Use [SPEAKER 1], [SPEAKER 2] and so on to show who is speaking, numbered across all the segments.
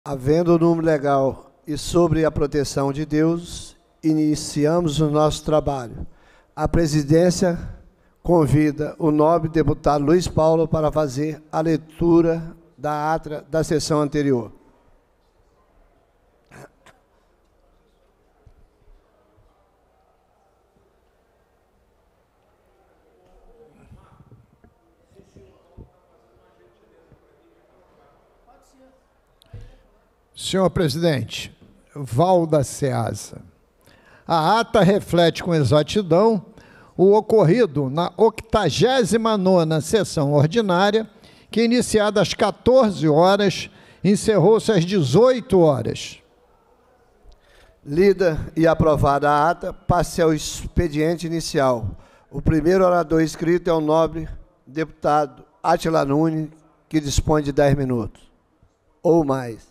[SPEAKER 1] Havendo o número legal e sobre a proteção de Deus, iniciamos o nosso trabalho. A presidência convida o nobre deputado Luiz Paulo para fazer a leitura da ata da sessão anterior.
[SPEAKER 2] Senhor presidente, Valda Ceasa, a ata reflete com exatidão o ocorrido na 89ª sessão ordinária, que, iniciada às 14 horas, encerrou-se às 18 horas.
[SPEAKER 1] Lida e aprovada a ata, passe ao expediente inicial. O primeiro orador inscrito é o nobre deputado Átila Nunes, que dispõe de 10 minutos, ou mais.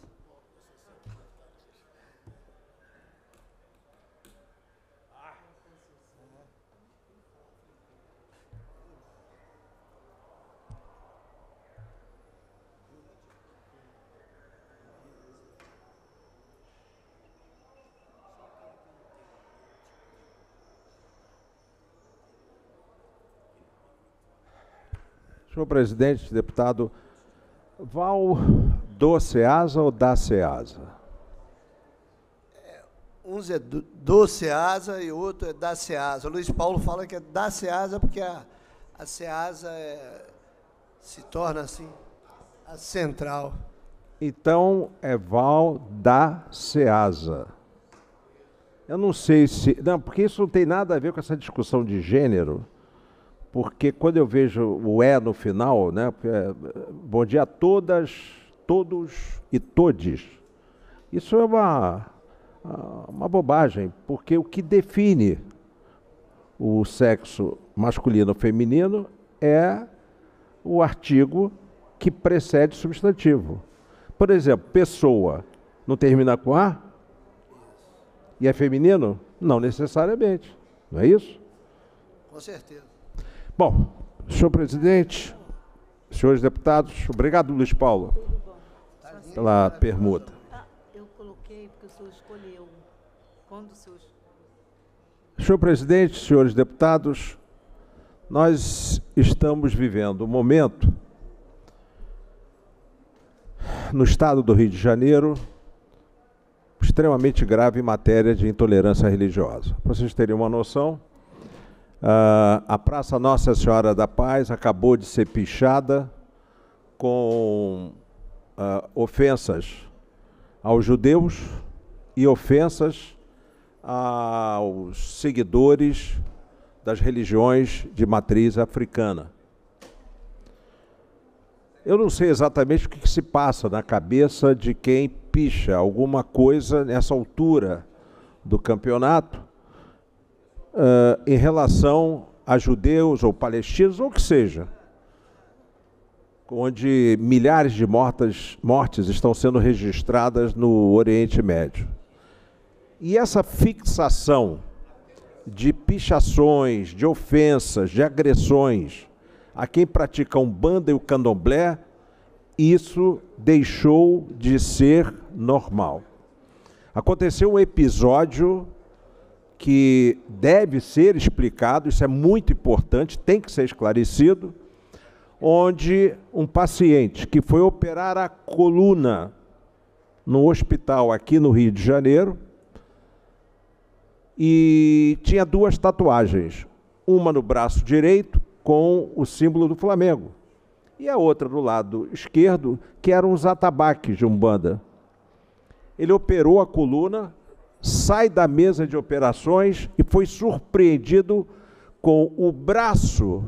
[SPEAKER 3] Senhor presidente, deputado, do Ceasa ou da Ceasa?
[SPEAKER 1] Um é do Ceasa e outro é da Ceasa. O Luiz Paulo fala que é da Ceasa porque a Ceasa se torna assim a central.
[SPEAKER 3] Então é da Ceasa. Eu não sei se... Não, porque isso não tem nada a ver com essa discussão de gênero. Porque quando eu vejo o no final, né? Bom dia a todas, todos e todes. Isso é uma bobagem, porque o que define o sexo masculino ou feminino é o artigo que precede o substantivo. Por exemplo, pessoa não termina com A? E é feminino? Não necessariamente, não é isso?
[SPEAKER 1] Com certeza.
[SPEAKER 3] Bom, senhor presidente, senhores deputados, obrigado, Luiz Paulo, pela permuta.
[SPEAKER 4] Eu coloquei porque o senhor escolheu. Quando o senhor...
[SPEAKER 3] Senhor presidente, senhores deputados, nós estamos vivendo um momento no estado do Rio de Janeiro extremamente grave em matéria de intolerância religiosa. Para vocês terem uma noção, a Praça Nossa Senhora da Paz acabou de ser pichada com ofensas aos judeus e ofensas aos seguidores das religiões de matriz africana. Eu não sei exatamente o que se passa na cabeça de quem picha alguma coisa nessa altura do campeonato, em relação a judeus ou palestinos, ou o que seja, onde milhares de mortes estão sendo registradas no Oriente Médio. E essa fixação de pichações, de ofensas, de agressões a quem pratica a Umbanda e o Candomblé, isso deixou de ser normal. Aconteceu um episódio que deve ser explicado, isso é muito importante, tem que ser esclarecido, onde um paciente que foi operar a coluna no hospital aqui no Rio de Janeiro e tinha 2 tatuagens, uma no braço direito com o símbolo do Flamengo e a outra no lado esquerdo, que eram os atabaques de Umbanda. Ele operou a coluna, sai da mesa de operações e foi surpreendido com o braço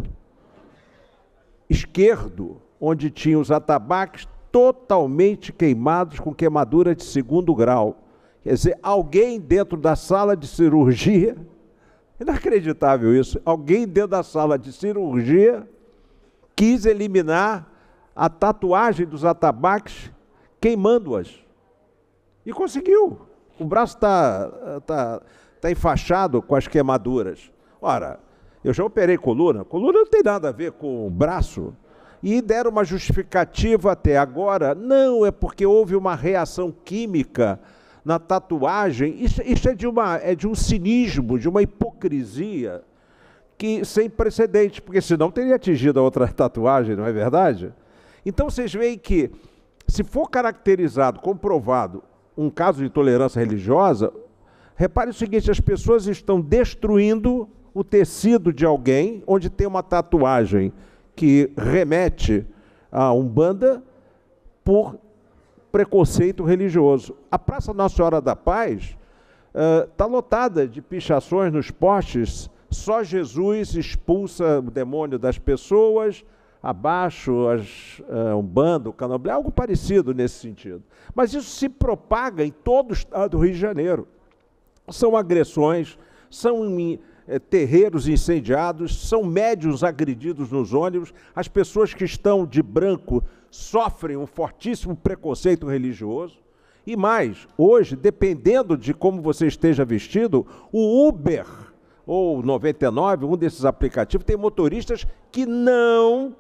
[SPEAKER 3] esquerdo, onde tinha os atabaques totalmente queimados, com queimadura de 2º grau. Quer dizer, alguém dentro da sala de cirurgia, inacreditável isso, alguém dentro da sala de cirurgia quis eliminar a tatuagem dos atabaques queimando-as. E conseguiu. O braço tá enfaixado com as queimaduras. Ora, eu já operei coluna. Coluna não tem nada a ver com o braço. E deram uma justificativa até agora, não, é porque houve uma reação química na tatuagem. Isso é de um cinismo, de uma hipocrisia que sem precedentes, porque senão teria atingido a outra tatuagem, não é verdade? Então vocês veem que, se for caracterizado, comprovado, um caso de intolerância religiosa, repare o seguinte, as pessoas estão destruindo o tecido de alguém onde tem uma tatuagem que remete a Umbanda por preconceito religioso. A Praça Nossa Senhora da Paz está lotada de pichações nos postes, só Jesus expulsa o demônio das pessoas, abaixo Umbanda, o Candomblé, algo parecido nesse sentido. Mas isso se propaga em todo o estado do Rio de Janeiro. São agressões, são terreiros incendiados, são médiuns agredidos nos ônibus, as pessoas que estão de branco sofrem um fortíssimo preconceito religioso. E mais, hoje, dependendo de como você esteja vestido, o Uber ou 99, um desses aplicativos, tem motoristas que não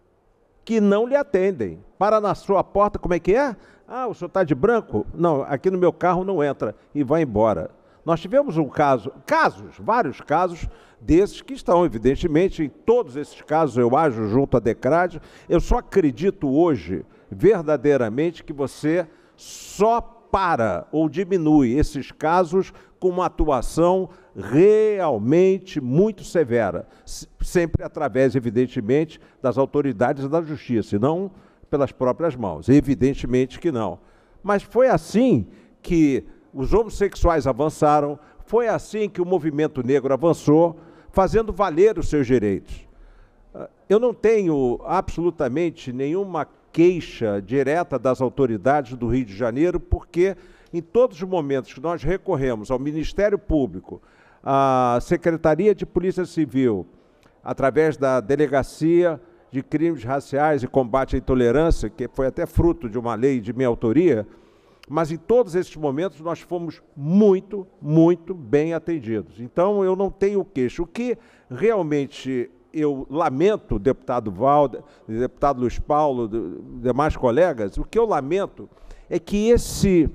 [SPEAKER 3] lhe atendem. Para na sua porta, como é que é? Ah, o senhor está de branco? Não, aqui no meu carro não entra, e vai embora. Nós tivemos vários casos desses que estão, evidentemente, em todos esses casos eu ajo junto à DECRAD. Eu só acredito hoje, verdadeiramente, que você só para ou diminui esses casos com uma atuação realmente muito severa, sempre através, evidentemente, das autoridades da justiça, e não pelas próprias mãos, evidentemente que não. Mas foi assim que os homossexuais avançaram, foi assim que o movimento negro avançou, fazendo valer os seus direitos. Eu não tenho absolutamente nenhuma queixa direta das autoridades do Rio de Janeiro, porque em todos os momentos que nós recorremos ao Ministério Público, à Secretaria de Polícia Civil, através da Delegacia de Crimes Raciais e Combate à Intolerância, que foi até fruto de uma lei de minha autoria, mas em todos esses momentos nós fomos muito, muito bem atendidos. Então eu não tenho queixa. O que realmente eu lamento, deputado Valda, deputado Luiz Paulo, demais colegas, o que eu lamento é que esse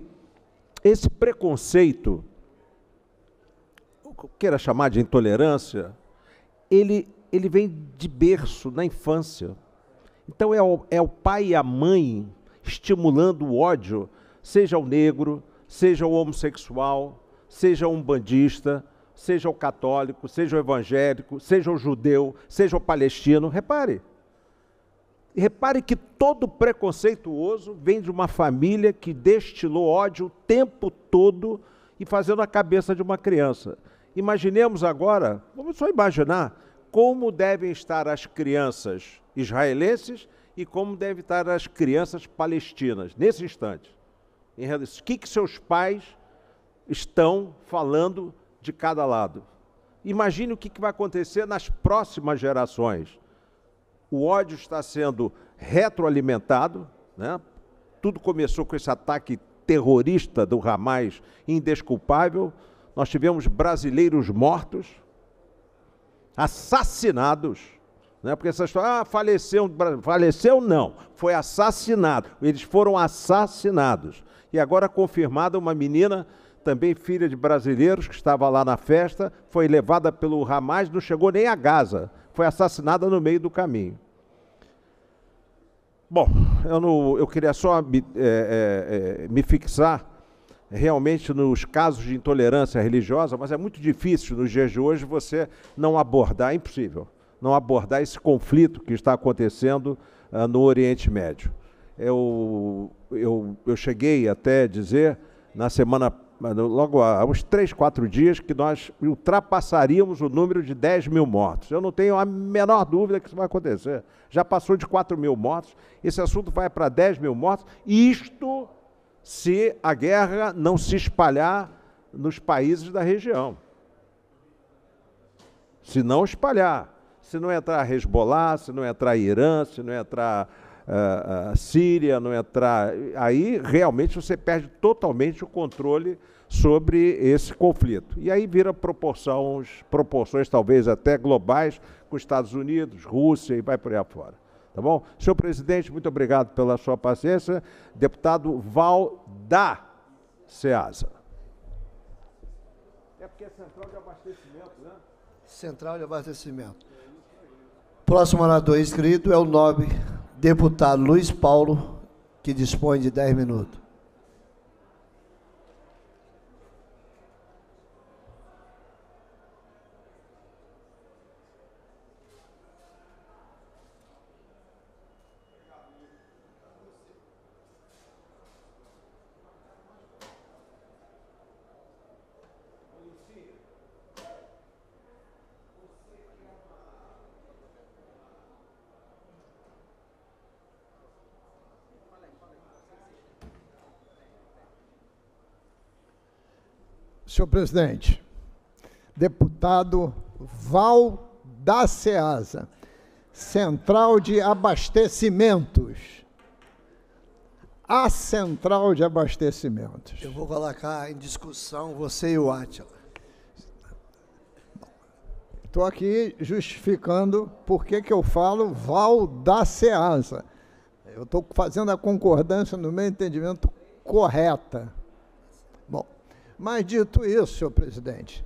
[SPEAKER 3] preconceito, queira chamar de intolerância, ele vem de berço, na infância. Então é o pai e a mãe estimulando o ódio, seja o negro, seja o homossexual, seja o umbandista, seja o católico, seja o evangélico, seja o judeu, seja o palestino. Repare que todo preconceituoso vem de uma família que destilou ódio o tempo todo e fazendo a cabeça de uma criança. Imaginemos agora, vamos só imaginar, como devem estar as crianças israelenses e como devem estar as crianças palestinas, nesse instante. O que seus pais estão falando de cada lado? Imagine o que vai acontecer nas próximas gerações. O ódio está sendo retroalimentado, né? Tudo começou com esse ataque terrorista do Hamas, indesculpável. Nós tivemos brasileiros mortos, assassinados, né? Porque essa história, faleceu não, foi assassinado. Eles foram assassinados. E agora confirmada uma menina, também filha de brasileiros, que estava lá na festa, foi levada pelo Hamas, não chegou nem a Gaza, foi assassinada no meio do caminho. Bom, eu queria só me fixar realmente nos casos de intolerância religiosa, mas é muito difícil nos dias de hoje você não abordar, é impossível, não abordar esse conflito que está acontecendo no Oriente Médio. Eu cheguei até a dizer, na semana, logo há uns 3, 4 dias, que nós ultrapassaríamos o número de 10 mil mortos. Eu não tenho a menor dúvida que isso vai acontecer. Já passou de 4 mil mortos, esse assunto vai para 10 mil mortos, isto se a guerra não se espalhar nos países da região. Se não espalhar, se não entrar Hezbollah, se não entrar Irã, se não entrar a Síria, não entrar... Aí, realmente, você perde totalmente o controle sobre esse conflito. E aí vira proporções talvez até globais, com Estados Unidos, Rússia e vai por aí afora. Tá bom? Senhor presidente, muito obrigado pela sua paciência. Deputado Val da Ceasa. É porque é central de abastecimento, né?
[SPEAKER 1] Central de abastecimento. Próximo orador inscrito é o nobre deputado Luiz Paulo, que dispõe de 10 minutos.
[SPEAKER 2] Senhor presidente, deputado Val da Ceasa, Central de Abastecimentos. A Central de Abastecimentos.
[SPEAKER 1] Eu vou colocar em discussão você e o Átila.
[SPEAKER 2] Estou aqui justificando por que eu falo Val da Ceasa. Eu estou fazendo a concordância no meu entendimento correta. Bom, mas dito isso, senhor presidente,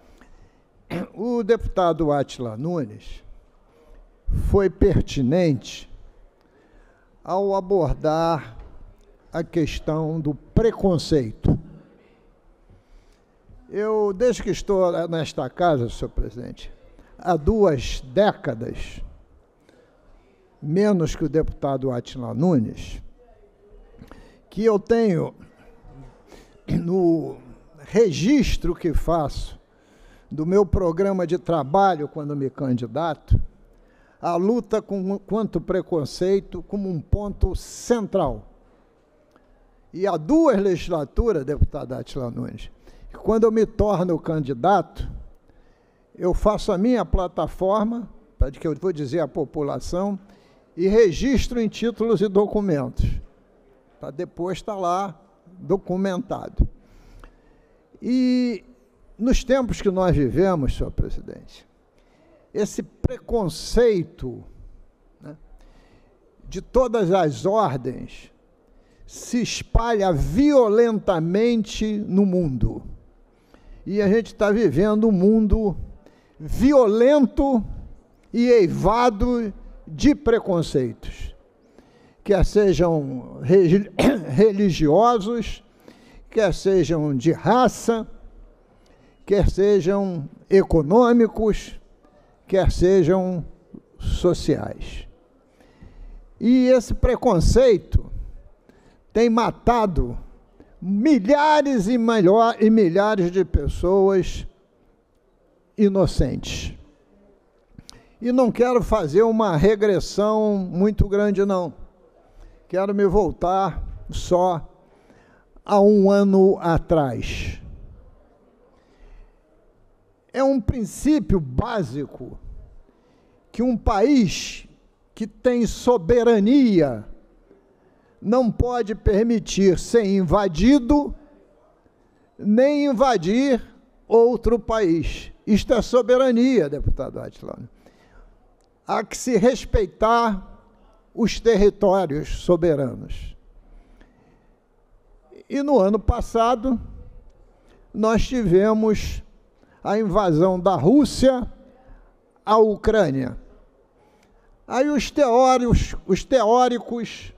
[SPEAKER 2] o deputado Átila Nunes foi pertinente ao abordar a questão do preconceito. Eu, desde que estou nesta casa, senhor presidente, há 2 décadas, menos que o deputado Átila Nunes, que eu tenho no registro que faço do meu programa de trabalho quando me candidato, a luta contra o preconceito como um ponto central. E há 2 legislaturas, deputado Átila Nunes, que quando eu me torno candidato, eu faço a minha plataforma, para que eu vou dizer à população, e registro em títulos e documentos, para depois estar lá documentado. E nos tempos que nós vivemos, senhor presidente, esse preconceito, né, de todas as ordens se espalha violentamente no mundo. E a gente está vivendo um mundo violento e eivado de preconceitos, quer sejam religiosos, quer sejam de raça, quer sejam econômicos, quer sejam sociais. E esse preconceito tem matado milhares e milhares de pessoas inocentes. E não quero fazer uma regressão muito grande, não. Quero me voltar só a 1 ano atrás. É um princípio básico que um país que tem soberania não pode permitir ser invadido, nem invadir outro país. Isto é soberania, deputado Átila. Há que se respeitar os territórios soberanos. E no ano passado, nós tivemos a invasão da Rússia à Ucrânia. Aí os teóricos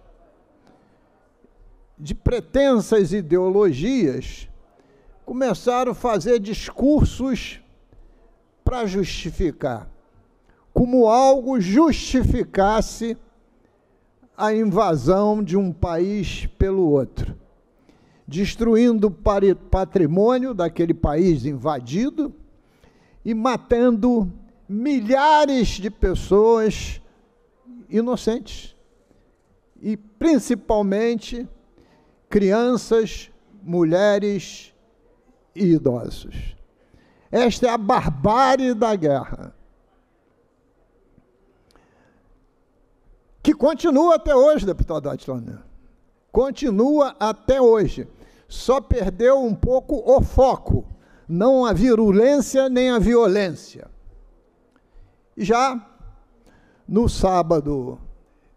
[SPEAKER 2] de pretensas ideologias começaram a fazer discursos para justificar, como algo justificasse a invasão de um país pelo outro, destruindo o patrimônio daquele país invadido e matando milhares de pessoas inocentes, e principalmente crianças, mulheres e idosos. Esta é a barbárie da guerra, que continua até hoje, deputado Átila. Continua até hoje. Só perdeu um pouco o foco, não a virulência nem a violência. Já no sábado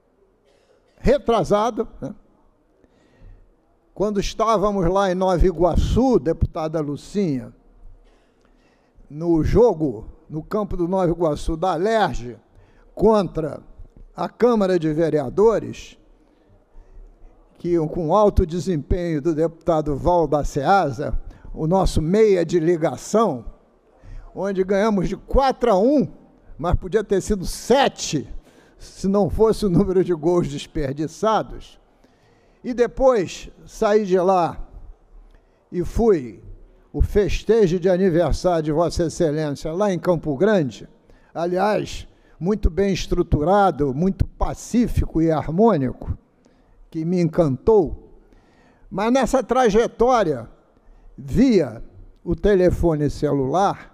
[SPEAKER 2] retrasado, né? Quando estávamos lá em Nova Iguaçu, deputada Lucinha, no jogo, no campo do Nova Iguaçu, da Alerj, contra a Câmara de Vereadores, que com alto desempenho do deputado Val da Ceasa, o nosso meia de ligação, onde ganhamos de 4-1, mas podia ter sido 7, se não fosse o número de gols desperdiçados. E depois saí de lá e fui o festejo de aniversário de Vossa Excelência lá em Campo Grande, aliás, muito bem estruturado, muito pacífico e harmônico, que me encantou. Mas nessa trajetória, via o telefone celular,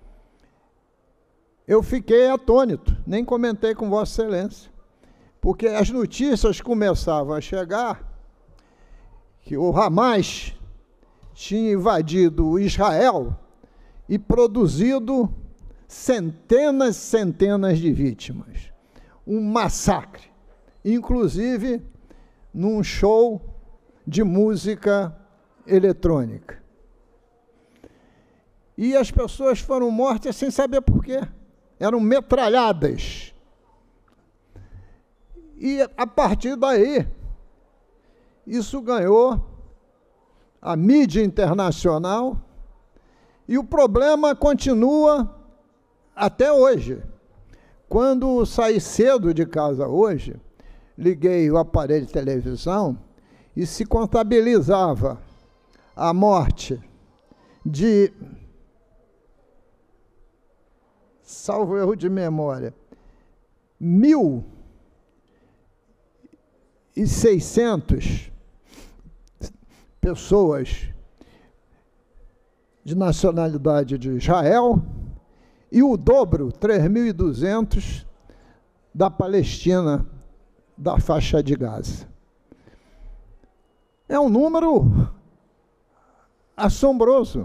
[SPEAKER 2] eu fiquei atônito, nem comentei com Vossa Excelência, porque as notícias começavam a chegar que o Hamas tinha invadido Israel e produzido centenas e centenas de vítimas. Um massacre, inclusive num show de música eletrônica. E as pessoas foram mortas sem saber por quê. Eram metralhadas. E, a partir daí, isso ganhou a mídia internacional e o problema continua até hoje. Quando saí cedo de casa hoje, liguei o aparelho de televisão e se contabilizava a morte de, salvo erro de memória, 1.600 pessoas de nacionalidade de Israel e o dobro, 3.200, da Palestina, da faixa de Gaza. É um número assombroso.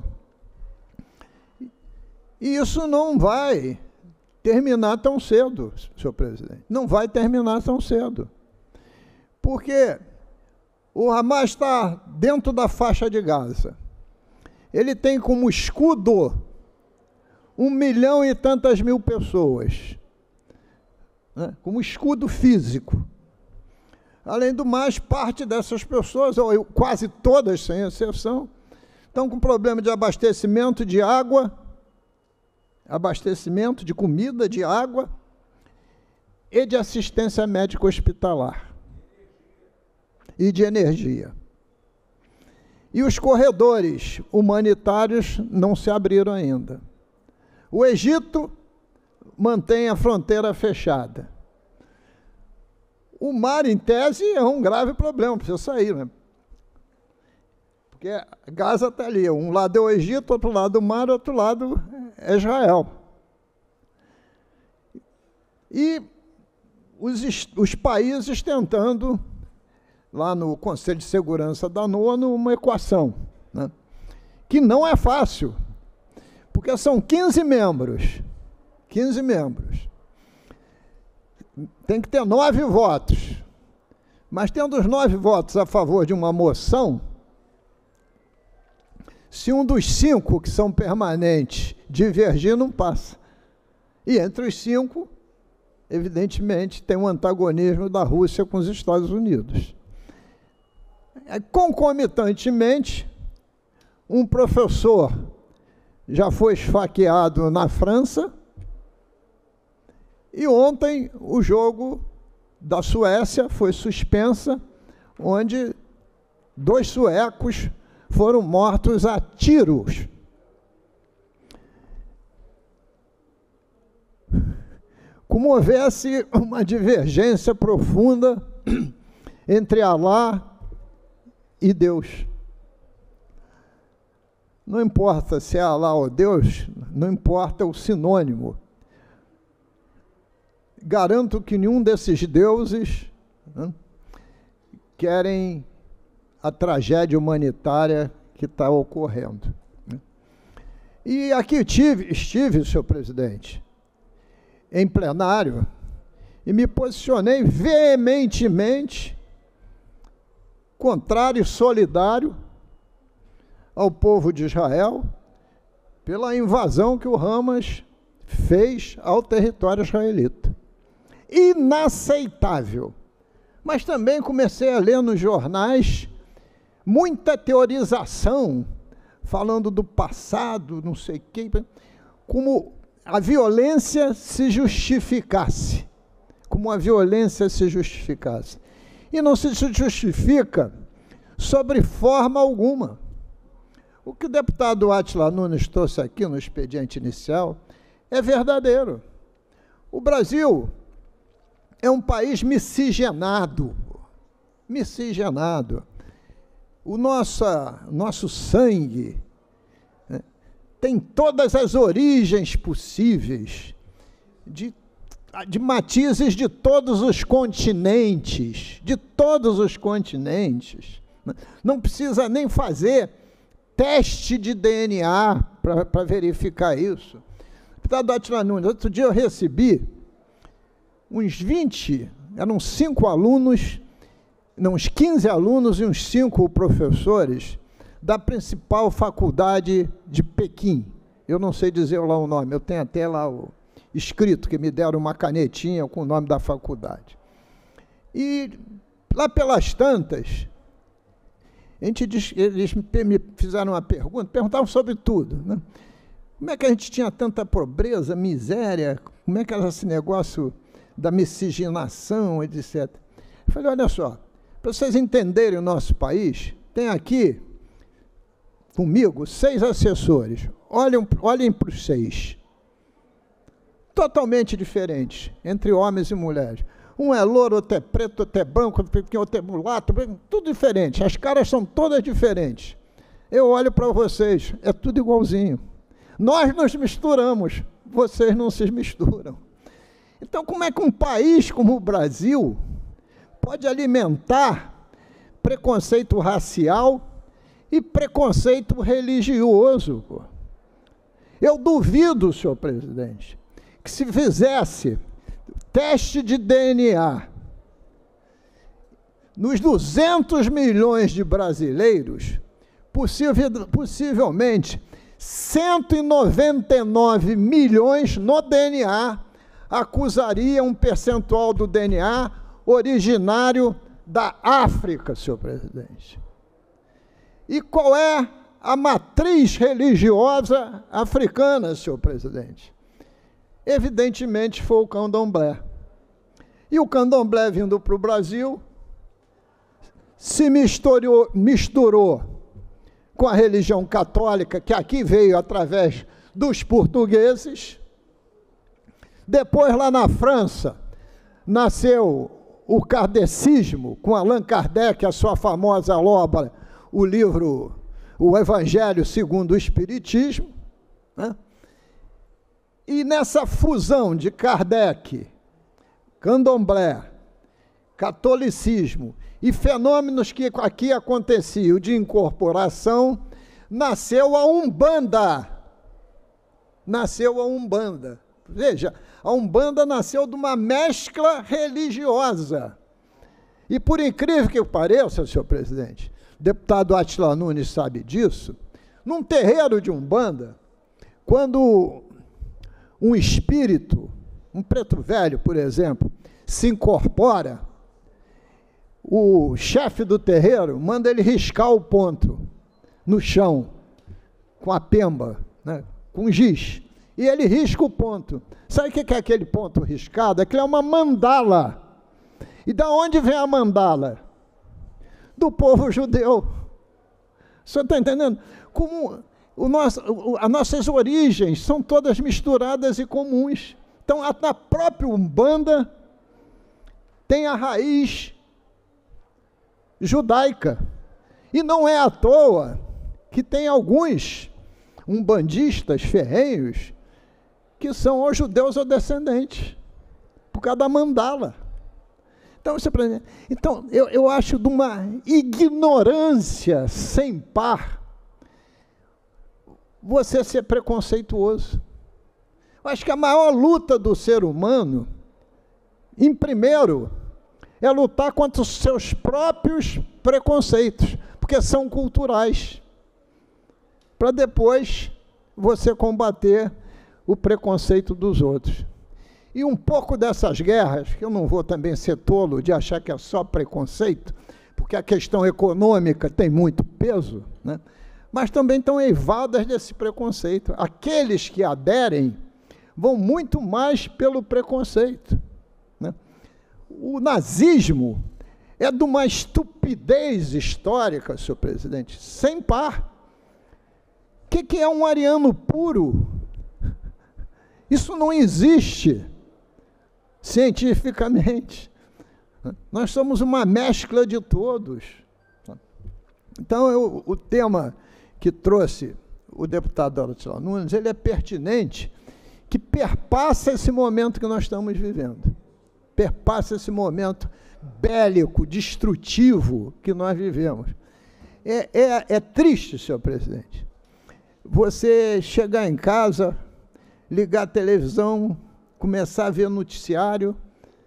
[SPEAKER 2] E isso não vai terminar tão cedo, senhor presidente. Não vai terminar tão cedo. Porque o Hamas está dentro da faixa de Gaza. Ele tem como escudo 1 milhão e tantas mil pessoas, né, como escudo físico. Além do mais, parte dessas pessoas, ou quase todas, sem exceção, estão com problema de abastecimento de água, abastecimento de comida, de água e de assistência médica hospitalar e de energia. E os corredores humanitários não se abriram ainda. O Egito mantém a fronteira fechada. O mar, em tese, é um grave problema, precisa sair, né? Porque Gaza está ali, um lado é o Egito, outro lado o mar, outro lado é Israel. E os países tentando, lá no Conselho de Segurança da ONU, uma equação, né, que não é fácil, porque são 15 membros. 15 membros. Tem que ter 9 votos. Mas tendo os 9 votos a favor de uma moção, se um dos 5 que são permanentes divergir, não passa. E entre os 5, evidentemente, tem um antagonismo da Rússia com os Estados Unidos. Concomitantemente, um professor já foi esfaqueado na França, e ontem o jogo da Suécia foi suspensa, onde 2 suecos foram mortos a tiros. Como houvesse uma divergência profunda entre Alá e Deus. Não importa se é Alá ou Deus, não importa o sinônimo. Garanto que nenhum desses deuses, né, querem a tragédia humanitária que está ocorrendo. E aqui estive, senhor presidente, em plenário, e me posicionei veementemente contrário e solidário ao povo de Israel pela invasão que o Hamas fez ao território israelita. Inaceitável. Mas também comecei a ler nos jornais muita teorização, falando do passado, não sei o quê, como a violência se justificasse. Como a violência se justificasse. E não se justifica sobre forma alguma. O que o deputado Átila Nunes trouxe aqui no expediente inicial é verdadeiro. O Brasil é um país miscigenado. Miscigenado. O nosso sangue, né, tem todas as origens possíveis, de matizes de todos os continentes, Não precisa nem fazer teste de DNA para verificar isso. Deputado Átila Nunes, outro dia eu recebi uns 20, eram 5 alunos, não, uns 15 alunos e uns 5 professores da principal faculdade de Pequim. Eu não sei dizer lá o nome, eu tenho até lá o escrito, que me deram uma canetinha com o nome da faculdade. E lá pelas tantas, eles me fizeram uma pergunta, perguntavam sobre tudo, né? Como é que a gente tinha tanta pobreza, miséria, como é que era esse negócio da miscigenação, etc. Eu falei, olha só, para vocês entenderem o nosso país, tem aqui comigo 6 assessores, olhem para os 6, totalmente diferentes, entre homens e mulheres. Um é louro, outro é preto, outro é branco, outro é mulato, tudo diferente, as caras são todas diferentes. Eu olho para vocês, é tudo igualzinho. Nós nos misturamos, vocês não se misturam. Então, como é que um país como o Brasil pode alimentar preconceito racial e preconceito religioso? Eu duvido, senhor presidente, que se fizesse teste de DNA nos 200 milhões de brasileiros, possivelmente 199 milhões no DNA acusaria um percentual do DNA originário da África, senhor presidente. E qual é a matriz religiosa africana, senhor presidente? Evidentemente foi o candomblé. E o candomblé vindo para o Brasil se misturou com a religião católica, que aqui veio através dos portugueses. Depois, lá na França, nasceu o kardecismo, com Allan Kardec, a sua famosa obra, o livro O Evangelho segundo o Espiritismo, né? E nessa fusão de Kardec, candomblé, catolicismo e fenômenos que aqui aconteciam de incorporação, nasceu a Umbanda. Nasceu a Umbanda. Veja, a Umbanda nasceu de uma mescla religiosa. E por incrível que pareça, senhor presidente, o deputado Átila Nunes sabe disso, num terreiro de Umbanda, quando um espírito, um preto velho, por exemplo, se incorpora, o chefe do terreiro manda ele riscar o ponto no chão, com a pemba, né, com giz, e ele risca o ponto. Sabe o que é aquele ponto riscado? Aquilo é uma mandala. E da onde vem a mandala? Do povo judeu. O senhor está entendendo? Como as nossas origens são todas misturadas e comuns. Então, na própria Umbanda, tem a raiz judaica. E não é à toa que tem alguns umbandistas ferrenhos que são ou judeus ou descendentes, por causa da mandala. Então, eu acho de uma ignorância sem par você ser preconceituoso. Eu acho que a maior luta do ser humano em primeiro, é lutar contra os seus próprios preconceitos, porque são culturais, para depois você combater o preconceito dos outros. E um pouco dessas guerras, que eu não vou também ser tolo de achar que é só preconceito, porque a questão econômica tem muito peso, né? Mas também estão eivadas desse preconceito. Aqueles que aderem vão muito mais pelo preconceito, né? O nazismo é de uma estupidez histórica, senhor presidente, sem par. O que é um ariano puro? Isso não existe cientificamente. Nós somos uma mescla de todos. Então, o tema que trouxe o deputado Atila Nunes, ele é pertinente, que perpassa esse momento que nós estamos vivendo. Perpassa esse momento bélico, destrutivo que nós vivemos. É triste, senhor presidente, você chegar em casa, ligar a televisão, começar a ver noticiário,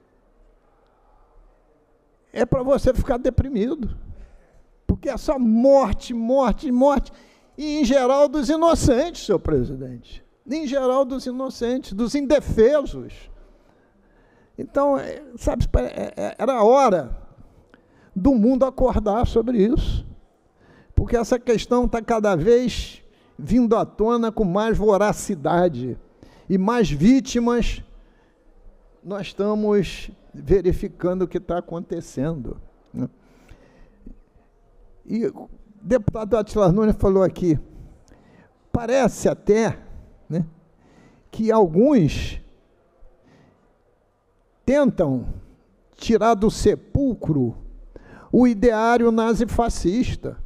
[SPEAKER 2] é para você ficar deprimido, porque é só morte, morte, morte, e em geral dos inocentes, senhor presidente, em geral dos inocentes, dos indefesos. Então, sabe, era hora do mundo acordar sobre isso, porque essa questão está cada vez vindo à tona com mais voracidade, e mais vítimas nós estamos verificando o que está acontecendo, né? E o deputado Atila Nunes falou aqui, parece até, né, que alguns tentam tirar do sepulcro o ideário nazifascista.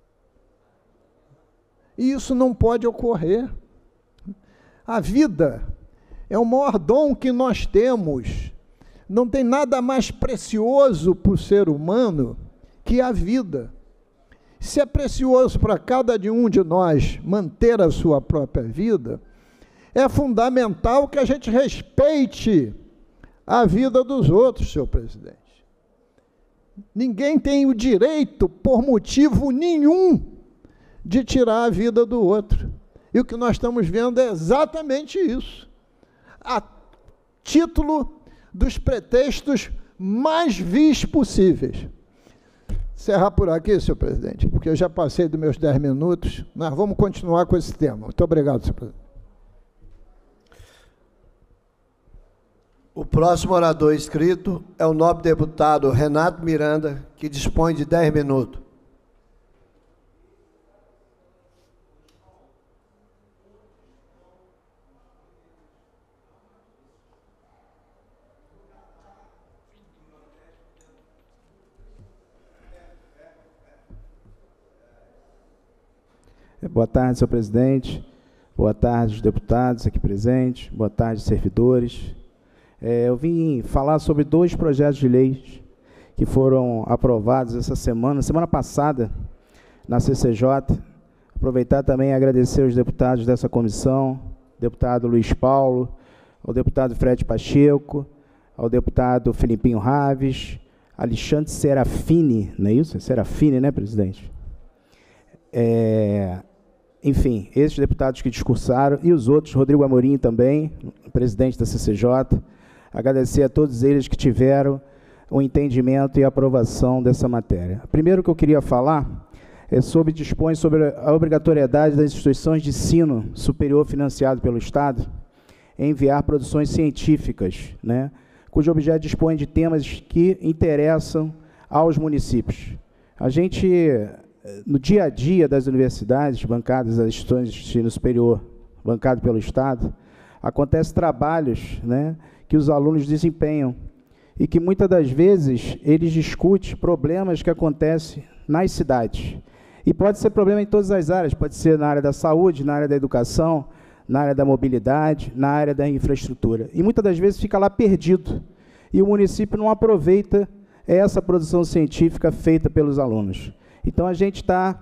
[SPEAKER 2] E isso não pode ocorrer. A vida é o maior dom que nós temos. Não tem nada mais precioso para o ser humano que a vida. Se é precioso para cada um de nós manter a sua própria vida, é fundamental que a gente respeite a vida dos outros, senhor presidente. Ninguém tem o direito, por motivo nenhum, de tirar a vida do outro. E o que nós estamos vendo é exatamente isso, a título dos pretextos mais vis possíveis. Encerrar por aqui, senhor presidente, porque eu já passei dos meus 10 minutos, nós vamos continuar com esse tema. Muito obrigado, senhor presidente.
[SPEAKER 1] O próximo orador inscrito é o nobre deputado Renato Miranda, que dispõe de 10 minutos.
[SPEAKER 5] Boa tarde, senhor presidente. Boa tarde, os deputados aqui presentes. Boa tarde, servidores. Eu vim falar sobre 2 projetos de lei que foram aprovados essa semana passada, na CCJ. Aproveitar também e agradecer aos deputados dessa comissão, deputado Luiz Paulo, ao deputado Fred Pacheco, ao deputado Filipinho Raves, Alexandre Serafini, não é isso? Serafini, né, presidente? Enfim, esses deputados que discursaram, e os outros, Rodrigo Amorim também, presidente da CCJ, agradecer a todos eles que tiveram o entendimento e a aprovação dessa matéria. Primeiro que eu queria falar dispõe sobre a obrigatoriedade das instituições de ensino superior financiado pelo Estado em enviar produções científicas, né, cujo objeto dispõe de temas que interessam aos municípios. A gente, no dia a dia das universidades bancadas, das instituições de ensino superior bancado pelo Estado, acontecem trabalhos, né, que os alunos desempenham e que muitas das vezes eles discutem problemas que acontecem nas cidades. E pode ser problema em todas as áreas, pode ser na área da saúde, na área da educação, na área da mobilidade, na área da infraestrutura. E muitas das vezes fica lá perdido. E o município não aproveita essa produção científica feita pelos alunos. Então, a gente está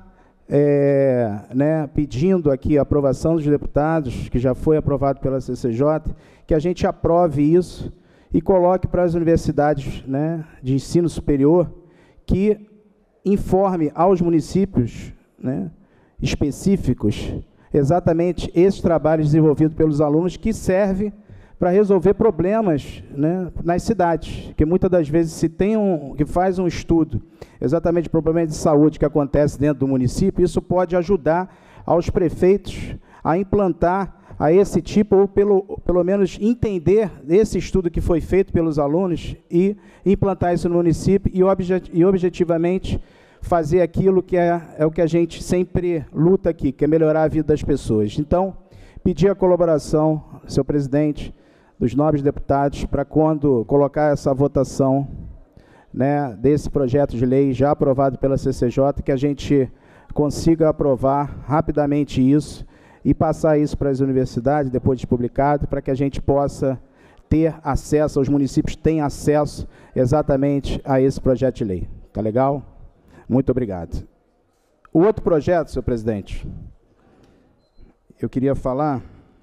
[SPEAKER 5] pedindo aqui a aprovação dos deputados, que já foi aprovado pela CCJ, que a gente aprove isso e coloque para as universidades, né, de ensino superior que informe aos municípios, né, específicos exatamente esses trabalhos desenvolvidos pelos alunos que servem para resolver problemas, né, nas cidades, que muitas das vezes se tem que faz um estudo exatamente de problemas de saúde que acontece dentro do município, isso pode ajudar aos prefeitos a implantar a esse tipo, ou pelo menos entender esse estudo que foi feito pelos alunos e implantar isso no município e objetivamente fazer aquilo que é o que a gente sempre luta aqui, que é melhorar a vida das pessoas. Então, pedir a colaboração, senhor presidente, dos nobres deputados, para quando colocar essa votação, né, desse projeto de lei já aprovado pela CCJ, que a gente consiga aprovar rapidamente isso e passar isso para as universidades, depois de publicado, para que a gente possa ter acesso, os municípios tenham acesso exatamente a esse projeto de lei. Tá legal? Muito obrigado. O outro projeto, senhor presidente, eu queria falar,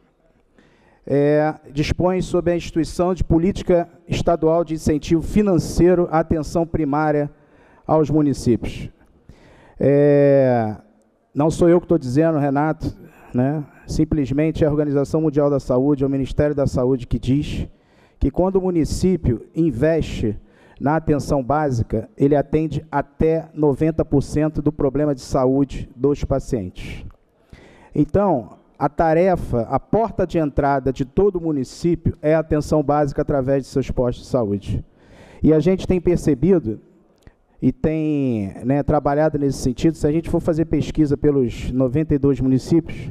[SPEAKER 5] dispõe sobre a instituição de política estadual de incentivo financeiro à atenção primária aos municípios. Não sou eu que estou dizendo, Renato, né? Simplesmente é a Organização Mundial da Saúde, é o Ministério da Saúde que diz que quando o município investe na atenção básica, ele atende até 90% do problema de saúde dos pacientes. Então, a tarefa, a porta de entrada de todo município é a atenção básica através de seus postos de saúde. E a gente tem percebido e tem, né, trabalhado nesse sentido, se a gente for fazer pesquisa pelos 92 municípios,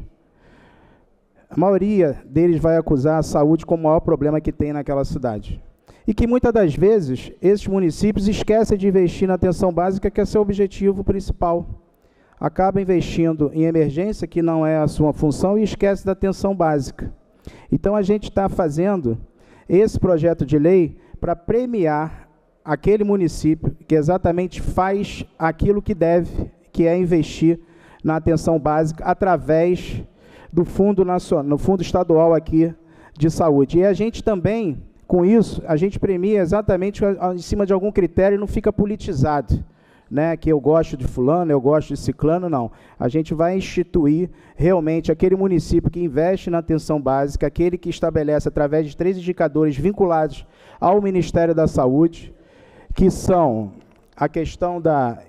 [SPEAKER 5] a maioria deles vai acusar a saúde como o maior problema que tem naquela cidade. E que muitas das vezes esses municípios esquecem de investir na atenção básica, que é seu objetivo principal. Acaba investindo em emergência, que não é a sua função, e esquece da atenção básica. Então, a gente está fazendo esse projeto de lei para premiar aquele município que exatamente faz aquilo que deve, que é investir na atenção básica através do Fundo Nacional, no Fundo Estadual aqui de Saúde. E a gente também, com isso, a gente premia exatamente em cima de algum critério e não fica politizado, né, que eu gosto de fulano, eu gosto de ciclano, não. A gente vai instituir realmente aquele município que investe na atenção básica, aquele que estabelece através de 3 indicadores vinculados ao Ministério da Saúde, que são a questão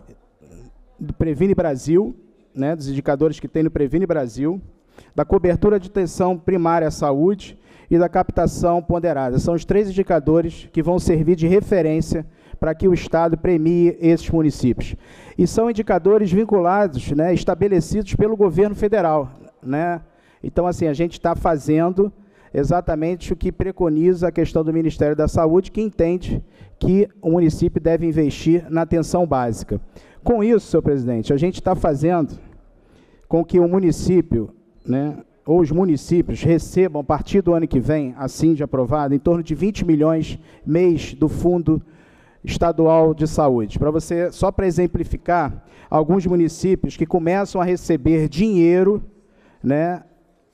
[SPEAKER 5] do Previne Brasil, né, dos indicadores que tem no Previne Brasil, da cobertura de atenção primária à saúde e da captação ponderada. São os 3 indicadores que vão servir de referência para que o Estado premie esses municípios. E são indicadores vinculados, né, estabelecidos pelo governo federal, né? Então, assim, a gente está fazendo exatamente o que preconiza a questão do Ministério da Saúde, que entende que o município deve investir na atenção básica. Com isso, senhor presidente, a gente está fazendo com que o município, né, ou os municípios recebam, a partir do ano que vem, assim de aprovado, em torno de 20 milhões mês do Fundo Estadual de Saúde. Só para exemplificar, alguns municípios que começam a receber dinheiro, né,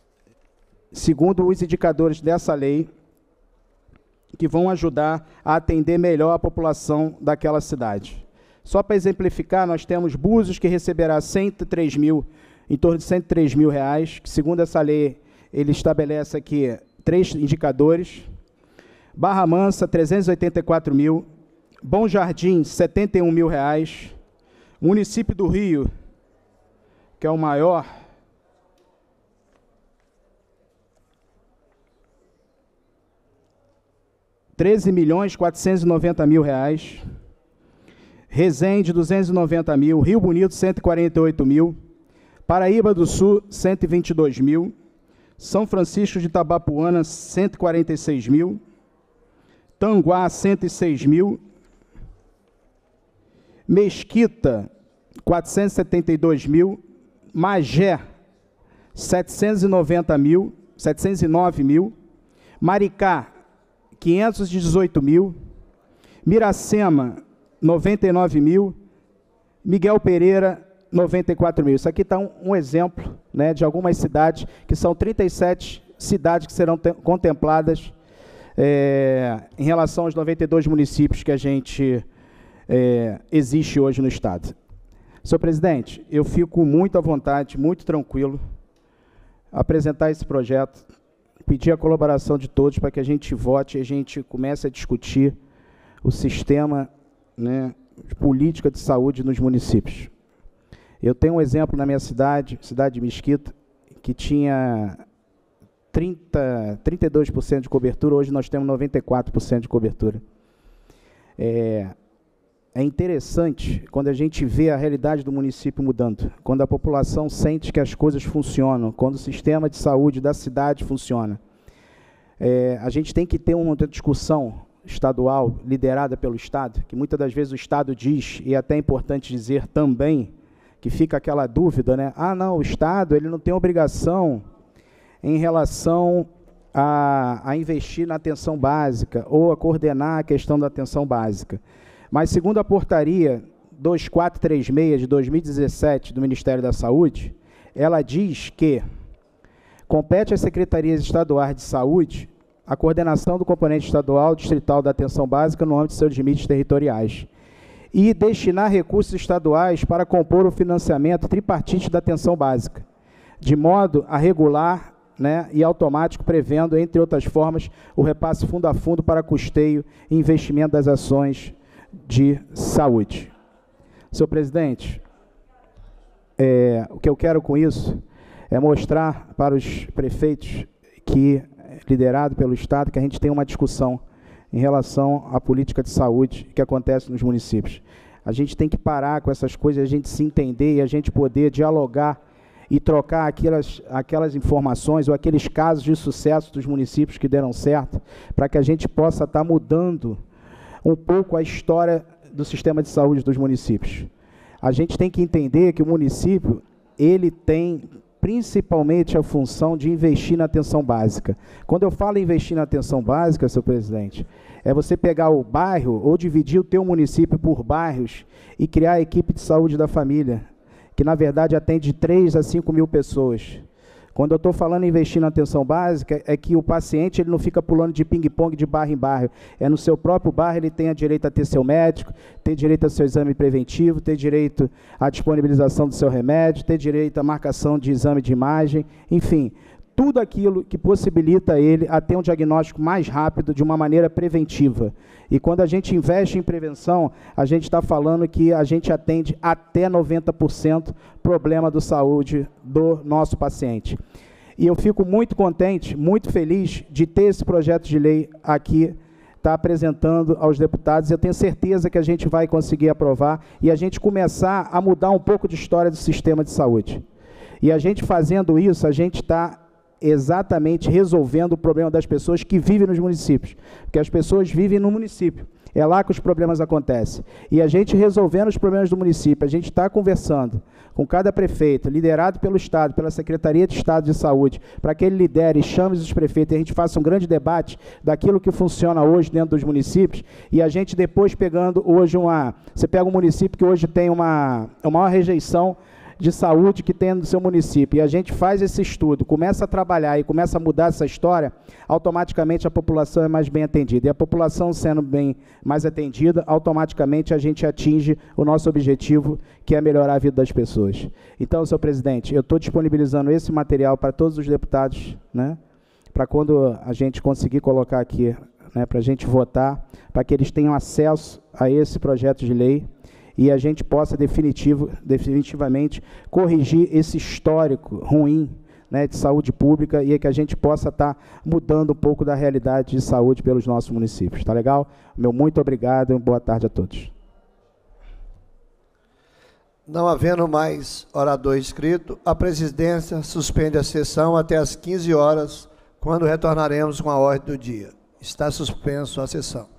[SPEAKER 5] segundo os indicadores dessa lei, que vão ajudar a atender melhor a população daquela cidade. Só para exemplificar, nós temos Búzios, que receberá 103 mil, em torno de 103 mil reais, que segundo essa lei, ele estabelece aqui 3 indicadores. Barra Mansa, 384 mil. Bom Jardim, 71 mil reais. Município do Rio, que é o maior, R$13.490.000. Resende, 290 mil. Rio Bonito, 148 mil. Paraíba do Sul, 122 mil. São Francisco de Itabapuana, 146 mil. Tanguá, 106 mil. Mesquita, 472 mil. Magé, 709 mil. Maricá, 518 mil. Miracema, 99 mil. Miguel Pereira, 94 mil. Isso aqui está um exemplo, né, de algumas cidades, que são 37 cidades que serão contempladas em relação aos 92 municípios que a gente existe hoje no Estado. Senhor presidente, eu fico muito à vontade, muito tranquilo, apresentar esse projeto, pedir a colaboração de todos para que a gente vote e a gente comece a discutir o sistema, né, de política de saúde nos municípios. Eu tenho um exemplo na minha cidade, cidade de Mesquita, que tinha 32% de cobertura, hoje nós temos 94% de cobertura. É interessante quando a gente vê a realidade do município mudando, quando a população sente que as coisas funcionam, quando o sistema de saúde da cidade funciona. A gente tem que ter uma discussão estadual liderada pelo Estado, que muitas das vezes o Estado diz, e é até importante dizer também, que fica aquela dúvida, né? Ah, não, o Estado ele não tem obrigação em relação a investir na atenção básica ou a coordenar a questão da atenção básica. Mas, segundo a portaria 2436 de 2017 do Ministério da Saúde, ela diz que compete às secretarias estaduais de saúde a coordenação do componente estadual distrital da atenção básica no âmbito de seus limites territoriais e destinar recursos estaduais para compor o financiamento tripartite da atenção básica, de modo a regular, né, e automático, prevendo, entre outras formas, o repasse fundo a fundo para custeio e investimento das ações de saúde. Senhor presidente, o que eu quero com isso é mostrar para os prefeitos que, liderado pelo Estado, que a gente tem uma discussão em relação à política de saúde que acontece nos municípios. A gente tem que parar com essas coisas, a gente se entender e a gente poder dialogar e trocar aquelas informações ou aqueles casos de sucesso dos municípios que deram certo, para que a gente possa estar mudando um pouco a história do sistema de saúde dos municípios. A gente tem que entender que o município, ele tem principalmente a função de investir na atenção básica. Quando eu falo em investir na atenção básica, senhor presidente, é você pegar o bairro ou dividir o teu município por bairros e criar a equipe de saúde da família, que na verdade atende 3 a 5 mil pessoas. Quando eu estou falando em investir na atenção básica, é que o paciente ele não fica pulando de ping-pong de bairro em bairro. É no seu próprio bairro, ele tem direito a ter seu médico, ter direito ao seu exame preventivo, ter direito à disponibilização do seu remédio, ter direito à marcação de exame de imagem, enfim, tudo aquilo que possibilita ele a ter um diagnóstico mais rápido, de uma maneira preventiva. E quando a gente investe em prevenção, a gente está falando que a gente atende até 90% problema de saúde do nosso paciente. E eu fico muito contente, muito feliz de ter esse projeto de lei aqui, está apresentando aos deputados. Eu tenho certeza que a gente vai conseguir aprovar e a gente começar a mudar um pouco de história do sistema de saúde. E a gente fazendo isso, a gente está exatamente resolvendo o problema das pessoas que vivem nos municípios, porque as pessoas vivem no município, é lá que os problemas acontecem. E a gente resolvendo os problemas do município, a gente está conversando com cada prefeito, liderado pelo Estado, pela Secretaria de Estado de Saúde, para que ele lidere e chame os prefeitos, e a gente faça um grande debate daquilo que funciona hoje dentro dos municípios, e a gente depois pegando hoje você pega um município que hoje tem uma maior rejeição de saúde que tem no seu município, e a gente faz esse estudo, começa a trabalhar e começa a mudar essa história, automaticamente a população é mais bem atendida. E a população sendo bem mais atendida, automaticamente a gente atinge o nosso objetivo, que é melhorar a vida das pessoas. Então, senhor presidente, eu estou disponibilizando esse material para todos os deputados, né, para quando a gente conseguir colocar aqui, né, para a gente votar, para que eles tenham acesso a esse projeto de lei, e a gente possa definitivamente corrigir esse histórico ruim, né, de saúde pública, e que a gente possa estar mudando um pouco da realidade de saúde pelos nossos municípios. Tá legal? Meu muito obrigado e boa tarde a todos.
[SPEAKER 1] Não havendo mais orador inscrito, a presidência suspende a sessão até às 15 horas, quando retornaremos com a ordem do dia. Está suspenso a sessão.